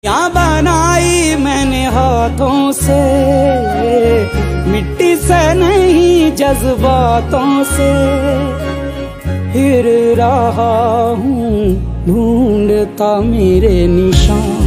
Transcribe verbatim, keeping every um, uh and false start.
यहाँ बनाई मैंने हाथों से, मिट्टी से नहीं जज्बातों से। फिर रहा हूँ ढूंढता मेरे निशान।